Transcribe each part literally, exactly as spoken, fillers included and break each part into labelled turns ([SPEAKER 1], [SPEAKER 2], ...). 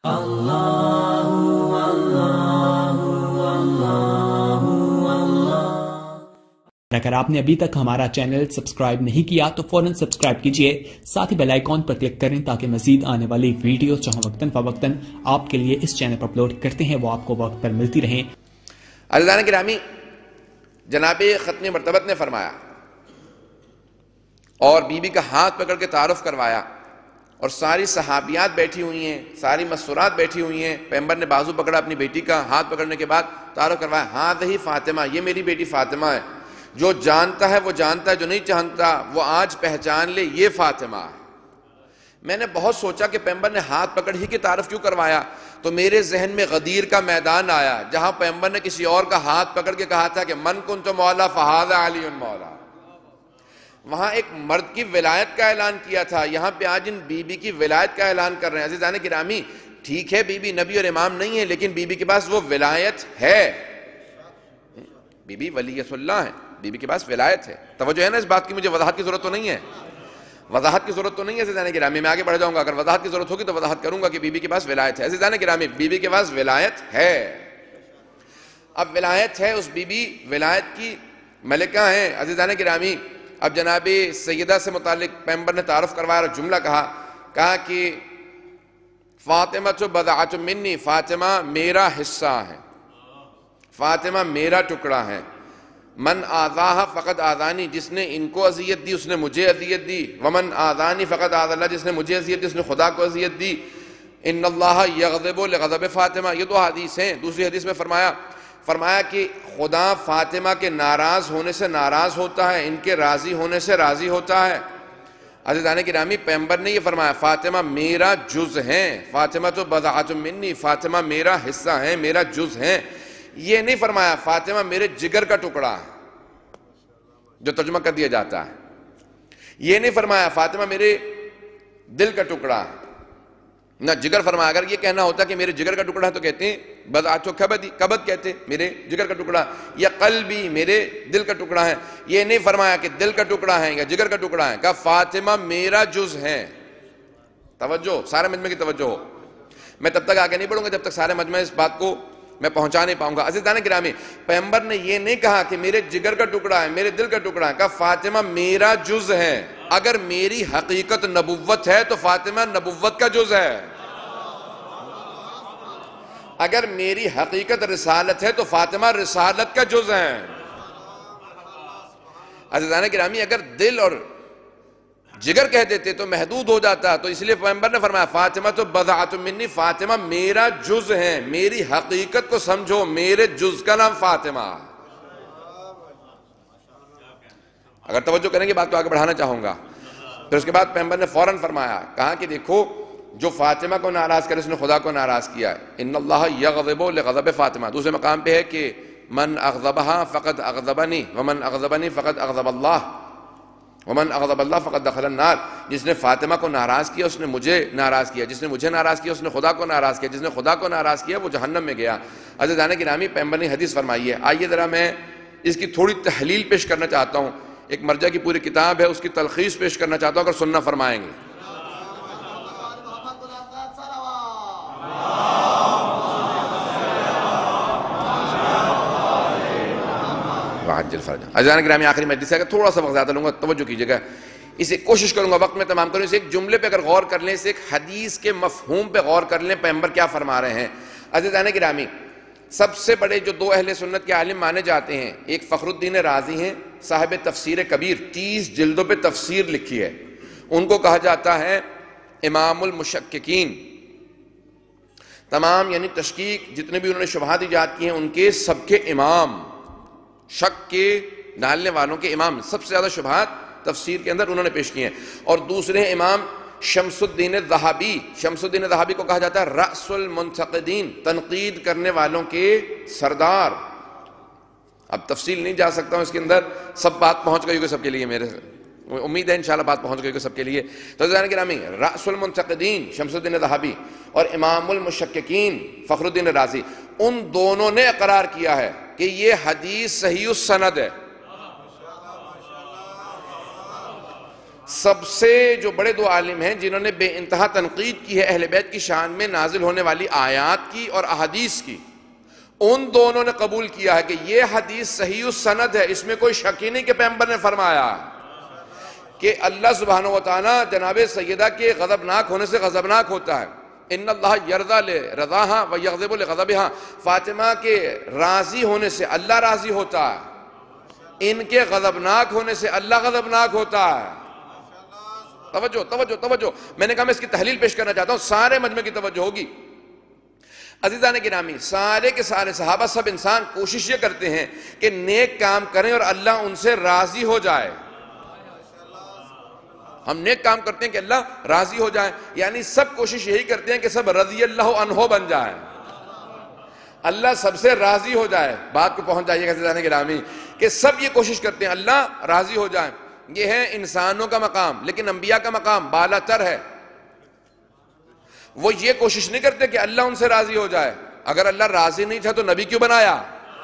[SPEAKER 1] अगर आपने अभी तक हमारा चैनल सब्सक्राइब नहीं किया तो फौरन सब्सक्राइब कीजिए, साथ ही बेल आइकॉन पर क्लिक करें ताकि मजीद आने वाली वीडियो जहां वक्तन फवक्तन आपके लिए इस चैनल पर अपलोड करते हैं वो आपको वक्त पर मिलती रहें।
[SPEAKER 2] अज़ीज़ान गिरामी, जनाबे खत्म मरतबत ने फरमाया और बीबी का हाथ पकड़ के तारुफ करवाया और सारी सहाबियात बैठी हुई हैं, सारी मसूरात बैठी हुई हैं। पैगंबर ने बाजू पकड़ा अपनी बेटी का, हाथ पकड़ने के बाद तारुफ करवाया, हाथ ही फातिमा, ये मेरी बेटी फातिमा है। जो जानता है वो जानता है, जो नहीं जानता वो आज पहचान ले, ये फातिमा है। मैंने बहुत सोचा कि पैगंबर ने हाथ पकड़ ही के तारुफ क्यों करवाया, तो मेरे जहन में गदीर का मैदान आया जहां पैगंबर ने किसी और का हाथ पकड़ के कहा था कि मन कुंतु मौला फहाज़ा अली मौला। वहां एक मर्द की विलायत का ऐलान किया था, यहां पे आज इन बीबी की विलायत का ऐलान कर रहे हैं। अज़ीज़ान गिरामी, ठीक है बीबी नबी और इमाम नहीं है, लेकिन बीबी के पास वो विलायत है, बीबी वलीयतुल्लाह है, बीबी के पास विलायत है। तवज्जो है ना इस बात की, मुझे वजाहत की जरूरत तो नहीं है, वजाहत की जरूरत तो नहीं है अज़ीज़ान गिरामी। मैं आगे बढ़ जाऊंगा, अगर वजाहत की जरूरत होगी तो वजाहत करूंगा कि बीबी के पास विलायत है। अज़ीज़ान गिरामी, बीबी के पास विलायत है। अब विलायत है, उस बीबी विलायत की मलिका है। अज़ीज़ान गिरामी, अब जनाबे सैयदा से मुतालिक पैगंबर ने तारुफ करवाया और जुमला कहा कहा कि फातिमा तो बदाअतुम मिन्नी, फातिमा मेरा हिस्सा है, फातिमा मेरा टुकड़ा है। मन आज़ाहा फ़क़द आज़ानी, जिसने इनको अज़ियत दी उसने मुझे अज़ियत दी। वमन आज़ानी फ़क़द आज़ल्लाह, जिसने मुझे अज़ियत दी उसने खुदा को अज़ियत दी। इन्नल्लाह यग़ज़िबु लिग़ज़बि फ़ातिमा, ये दो हदीस हैं। दूसरी हदीस में फरमाया फरमाया कि खुदा फातिमा के नाराज़ होने से नाराज़ होता है, इनके राज़ी होने से राज़ी होता है। अज़ीज़ान गिरामी, पैगंबर ने ये फरमाया फातिमा मेरा जुज़ है, फातिमा तो बज़अतुम मिन्नी, फातिमा मेरा हिस्सा है, मेरा जुज़ है। ये नहीं फरमाया फातिमा मेरे जिगर का टुकड़ा है, जो तर्जुमा कर दिया जाता है। ये नहीं फरमाया फातिमा मेरे दिल का टुकड़ा है, ना जिगर फरमाया। अगर ये कहना होता कि मेरे जिगर का टुकड़ा है तो कहते हैं बज़अतु कबदी, कबद कहते मेरे जिगर का टुकड़ा, या क़ल्बी मेरे दिल का टुकड़ा है। ये नहीं फरमाया कि दिल का टुकड़ा है या जिगर का टुकड़ा है, कहा फातिमा मेरा जुज़ है। तवज्जो, सारे मजमे की तवज्जो हो। मैं तब तक आगे नहीं बढ़ूंगा जब तक सारे मजमे इस बात को मैं पहुंचा नहीं पाऊंगा। अज़ीज़ान गिरामी, पैगंबर ने ये नहीं कहा कि मेरे जिगर का टुकड़ा है, मेरे दिल का टुकड़ा है, कहा फातिमा मेरा जुज़ है। अगर मेरी हकीकत नबुव्वत है तो फातिमा नबुव्वत का जुज़ है, अगर मेरी हकीकत रिसालत है तो फातिमा रिसालत का जुज़ है। अज़ीज़ान गिरामी, अगर दिल और जिगर कह देते तो महदूद हो जाता, तो इसलिए पैगंबर ने फरमाया फातिमा तो बज़अतुम मिन्नी, फातिमा मेरा जुज़ है। मेरी हकीकत को समझो, मेरे जुज़ का नाम फातिमा। अगर तवज्जो करेंगे बात तो आगे बढ़ाना चाहूंगा। फिर उसके बाद पैगंबर ने फौरन फरमाया, कहा कि देखो जो फातिमा को नाराज करे उसने खुदा को नाराज किया है। इन्नल्लाह यग़ज़िबु लिग़ज़बि फातिमा। दूसरे मकाम पे है कि मन अग़ज़बहा फ़क़द अग़ज़बनी वमन अग़ज़बनी फ़क़द अग़ज़बल्लाह वमन अग़ज़बल्लाह फ़क़द दख़लन नार। जिसने फातिमा को नाराज़ किया उसने मुझे नाराज़ किया, जिसने मुझे नाराज़ किया उसने खुदा को नाराज़ किया, जिसने खुदा को नाराज़ किया वो जहन्नम में गया। अज़ीज़ान गिरामी, पैगंबर ने हदीस फरमाई है। आइए ज़रा मैं इसकी थोड़ी तहलील पेश करना चाहता हूँ। एक मर्जा की पूरी किताब है, उसकी तलख़ीस पेश करना चाहता हूँ, अगर सुनना फरमाएंगे। अज़ीज़ान गिरामी, आखिरी मजलिस है, थोड़ा सा वक्त ज़्यादा लूँगा, तवज्जो कीजिएगा। इसे कोशिश करूँगा वक्त में तमाम करूँ। इसे एक जुमले पे अगर गौर कर लें, इसे एक हदीस के मफ़हूम पे गौर कर लें, पैगंबर क्या फरमा रहे हैं। अज़ीज़ान गिरामी, सबसे बड़े जो दो अहले सुन्नत के आलिम माने जाते हैं, एक फ़खरुद्दीन राज़ी हैं, साहिब तफसीर कबीर, तीस जिल्दों पे तफसीर लिखी है। उनको कहा जाता है इमामुल मुशक्किकीन। तमाम यानी तशकीक जितने भी उन्होंने शुबहात ईजाद किए हैं उनके सबके इमाम, शक के डालने वालों के इमाम, सबसे ज़्यादा शुबहात तफसीर के अंदर उन्होंने पेश किए हैं। और दूसरे इमाम शम्सुद्दीन ज़हाबी। शम्सुद्दीन ज़हाबी को कहा जाता है रअसुल मुंतक़दीन, तनकीद करने वालों के सरदार। अब तफसील नहीं जा सकता हूँ इसके अंदर, सब बात पहुँच गई होगी सबके लिए, मेरे उम्मीद है इंशाल्लाह बात पहुँच गई होगी सबके लिए। तो अज़ीज़ान गिरामी, रअसुल मुंतक़दीन शम्सुद्दीन ज़हाबी और इमामुल मुशक्किकीन फ़खरुद्दीन राज़ी, उन दोनों ने इक़रार किया है कि ये हदीस सहीह सनद है। سب سے جو بڑے دو عالم ہیں جنہوں نے بے انتہا تنقید کی ہے اہل بیت کی شان میں نازل ہونے والی آیات کی اور احادیث کی، ان دونوں نے قبول کیا ہے کہ یہ حدیث صحیح السند ہے، اس میں کوئی شک ہی نہیں کہ پیغمبر نے فرمایا کہ اللہ سبحانہ و تعالیٰ جناب سیدہ کے غضبناک ہونے سے غضبناک ہوتا ہے۔ ان اللہ یرضی لرضاہا و یغضب لغضبہا، فاطمہ کے راضی ہونے سے اللہ راضی ہوتا ہے، ان کے غضبناک ہونے سے اللہ غضبناک ہوتا ہے۔ توجہ توجہ توجہ، میں نے کہا میں اس کی تحلیل پیش کرنا چاہتا ہوں، سارے مجمع کی توجہ ہوگی۔ عزیزان گرامی، سارے کے سارے صحابہ سب انسان کوشش یہ کرتے ہیں کہ نیک کام کریں اور اللہ ان سے راضی ہو جائے۔ ہم نیک کام کرتے ہیں کہ اللہ راضی ہو جائے، یعنی سب کوشش یہی کرتے ہیں کہ سب رضی اللہ عنہ بن جائے، اللہ سب سے راضی ہو جائے۔ بات کو پہنچ جائیے گا عزیزان گرامی کہ سب یہ کوشش کرتے ہیں اللہ راضی ہو جائے۔ یہ ہے انسانوں کا مقام، لیکن انبیاء کا مقام بالا تر ہے۔ وہ یہ کوشش نہیں کرتے کہ اللہ ان سے راضی ہو جائے۔ اگر اللہ راضی نہیں تھا تو نبی کیوں بنایا؟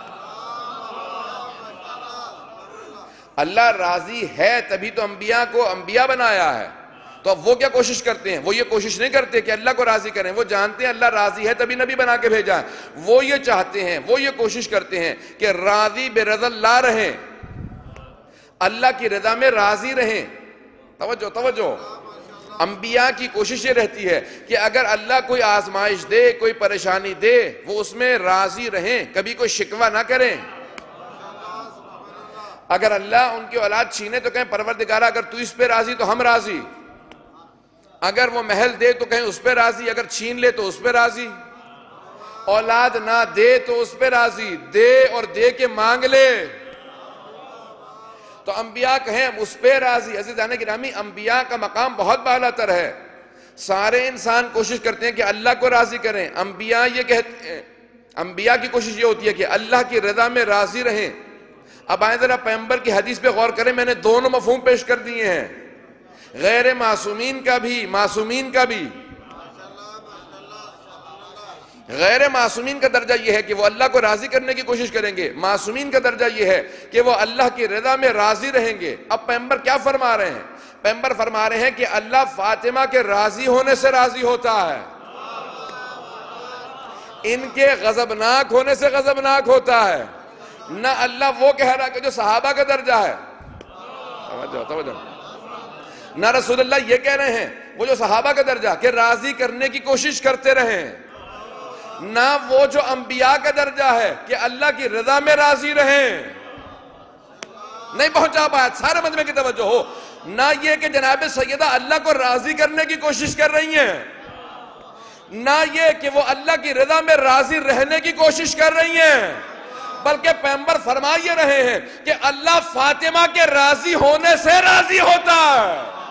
[SPEAKER 2] اللہ راضی ہے تبھی تو انبیاء کو انبیاء بنایا ہے۔ تو اب وہ کیا کوشش کرتے ہیں؟ وہ یہ کوشش نہیں کرتے کہ اللہ کو راضی کریں، وہ جانتے ہیں اللہ راضی ہے تبھی نبی بنا کے بھیجا ہے۔ وہ یہ چاہتے ہیں، وہ یہ کوشش کرتے ہیں کہ راضی برضا اللہ رہیں، اللہ کی رضا میں راضی رہیں۔ توجہ توجہ، انبیاء کی کوشش یہ رہتی ہے کہ اگر اللہ کوئی آزمائش دے، کوئی پریشانی دے، وہ اس میں راضی رہیں، کبھی کوئی شکوہ نہ کریں۔ اگر اللہ ان کی اولاد چھینے تو کہیں پروردگارہ اگر تو اس پہ راضی تو ہم راضی، اگر وہ محل دے تو کہیں اس پہ راضی، اگر چھین لے تو اس پہ راضی، اولاد نہ دے تو اس پہ راضی، دے اور دے کے مانگ لے تو انبیاء کہیں ہم اس پہ راضی۔ عزیزان گرامی، انبیاء کا مقام بہت بالا تر ہے۔ سارے انسان کوشش کرتے ہیں کہ اللہ کو راضی کریں، انبیاء یہ کہتے ہیں، انبیاء کی کوشش یہ ہوتی ہے کہ اللہ کی رضا میں راضی رہیں۔ اب آئیں ذرا پیغمبر کی حدیث پہ غور کریں، میں نے دونوں مفہوم پیش کر دیے ہیں، غیر معصومین کا بھی، معصومین کا بھی۔ غیر معصومین کا درجہ یہ ہے کہ وہ اللہ کو راضی کرنے کی کوشش کریں گے، معصومین کا درجہ یہ ہے کہ وہ اللہ کی رضا میں راضی رہیں گے۔ اب پیغمبر کیا فرما رہے ہیں؟ پیغمبر فرما رہے ہیں کہ اللہ فاطمہ کے راضی ہونے سے راضی ہوتا ہے، ان کے غضبناک ہونے سے غضبناک ہوتا ہے۔ نہ اللہ وہ کہہ رہا کہ جو صحابہ کا درجہ ہے، توجہ توجہ، نہ رسول اللہ یہ کہہ رہے ہیں وہ جو صحابہ کا درجہ کہ راضی کرنے کی کوشش کرتے رہیں، نہ وہ جو انبیاء کا درجہ ہے کہ اللہ کی رضا میں راضی رہیں۔ نہیں پہنچا پایا، سارے مجمع کی توجہ ہو۔ نہ یہ کہ جناب سیدہ اللہ کو راضی کرنے کی کوشش کر رہی ہیں، نہ یہ کہ وہ اللہ کی رضا میں راضی رہنے کی کوشش کر رہی ہیں، بلکہ پیغمبر فرما یہ رہے ہیں کہ اللہ فاطمہ کے راضی ہونے سے راضی ہوتا ہے۔